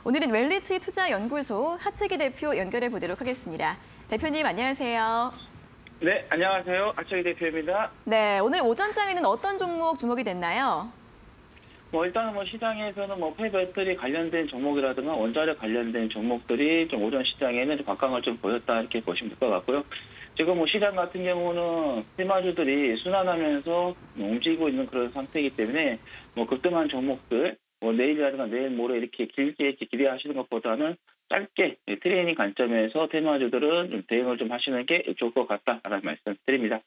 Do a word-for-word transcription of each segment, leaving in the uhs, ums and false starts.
오늘은 웰리츠 투자연구소 하채기 대표 연결해 보도록 하겠습니다. 대표님 안녕하세요. 네, 안녕하세요. 하채기 대표입니다. 네, 오늘 오전장에는 어떤 종목 주목이 됐나요? 뭐 일단은 뭐 시장에서는 뭐 폐배터리 관련된 종목이라든가 원자력 관련된 종목들이 좀 오전 시장에는 좀 각광을 좀 보였다 이렇게 보시면 될 것 같고요. 지금 뭐 시장 같은 경우는 테마주들이 순환하면서 움직이고 있는 그런 상태이기 때문에 뭐 급등한 종목들 뭐 내일이라든가 내일 모레 이렇게 길게 기대하시는 것보다는 짧게 트레이닝 관점에서 테마주들은 좀 대응을 좀 하시는 게 좋을 것 같다라는 말씀 드립니다.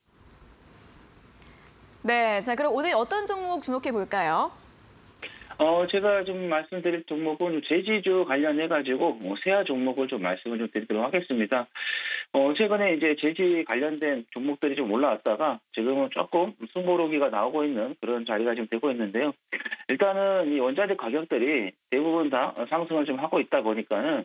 네, 자 그럼 오늘 어떤 종목 주목해 볼까요? 어, 제가 좀 말씀드릴 종목은 제지주 관련해가지고, 뭐, 세아 종목을 좀 말씀을 좀 드리도록 하겠습니다. 어, 최근에 이제 제지 관련된 종목들이 좀 올라왔다가, 지금은 조금 숨고르기가 나오고 있는 그런 자리가 지금 되고 있는데요. 일단은 이 원자재 가격들이 대부분 다 상승을 좀 하고 있다 보니까는,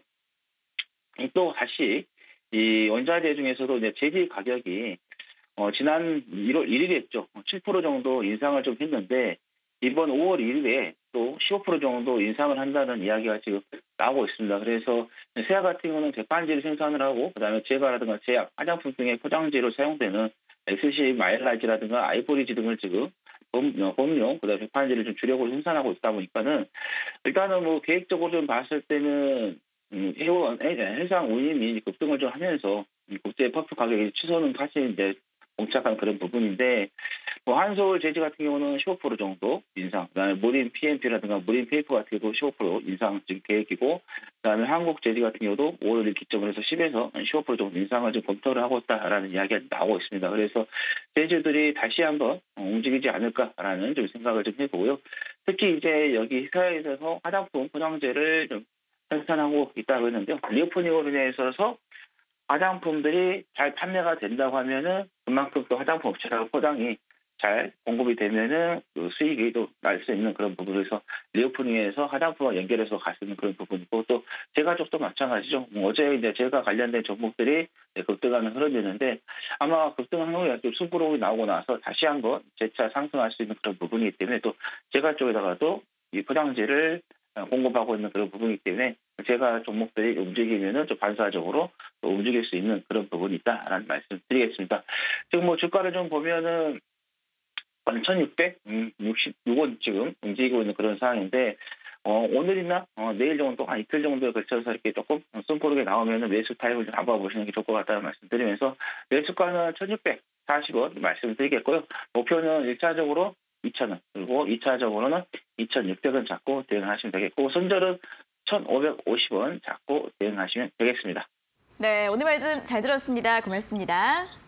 또 다시 이 원자재 중에서도 이제 제지 가격이, 어, 지난 일월 일일이었죠. 칠 퍼센트 정도 인상을 좀 했는데, 이번 오월 일일에 또 십오 퍼센트 정도 인상을 한다는 이야기가 지금 나오고 있습니다. 그래서 세아 같은 경우는 제판지를 생산을 하고 그다음에 제과라든가 제약, 화장품 등의 포장지로 사용되는 엑스씨 마일라지라든가 아이보리지 등을 지금 범용, 그다음에 제판지를 좀 주력으로 생산하고 있다 보니까는 일단은 뭐 계획적으로 좀 봤을 때는 음, 해원, 해상 운임이 급등을 좀 하면서 국제 퍼프 가격이 취소는 사실 이제 봉착한 그런 부분인데, 뭐 한솔 제지 같은 경우는 십오 퍼센트 정도 인상, 그다음에 무린 피엠피라든가 무린 페이퍼 같은 경우도 십오 퍼센트 인상 지금 계획이고, 그다음에 한국 제지 같은 경우도 오월을 기점으로 해서 십에서 십오 퍼센트 정도 인상을 지금 검토를 하고 있다라는 이야기가 나오고 있습니다. 그래서 제주들이 다시 한번 움직이지 않을까라는 좀 생각을 좀 해보고요. 특히 이제 여기 회사에서 화장품 포장재를 좀 생산하고 있다고 했는데요. 리오프닝으로 인해서 화장품들이 잘 판매가 된다고 하면은 그만큼 또 화장품 업체라고 포장이 잘 공급이 되면은 그 수익이 또 날 수 있는 그런 부분에서 리오프닝에서 화장품과 연결해서 갈 수 있는 그런 부분이고, 또 제과쪽도 마찬가지죠. 뭐 어제 이제 제과 관련된 종목들이 급등하는 흐름이었는데 아마 급등한 후에 좀 수급으로 나오고 나서 다시 한번 재차 상승할 수 있는 그런 부분이기 때문에 또 제과 쪽에다가도 이 포장지를 공급하고 있는 그런 부분이기 때문에 제가 종목들이 움직이면은 좀 반사적으로 또 움직일 수 있는 그런 부분이 있다라는 말씀 드리겠습니다. 지금 뭐 주가를 좀 보면은 천육백육십육 원 지금 움직이고 있는 그런 상황인데, 어, 오늘이나 어, 내일 정도, 한 이틀 정도에 걸쳐서 이렇게 조금 숨고르게 나오면은 매수 타입을 좀 잡아보시는 게 좋을 것 같다는 말씀 드리면서 매수가는 천육백사십 원 말씀드리겠고요. 목표는 일 차적으로 이천 원, 그리고 이 차적으로는 이천육백 원 잡고 대응하시면 되겠고, 손절은 천오백오십 원 잡고 대응하시면 되겠습니다. 네, 오늘 말씀 잘 들었습니다. 고맙습니다.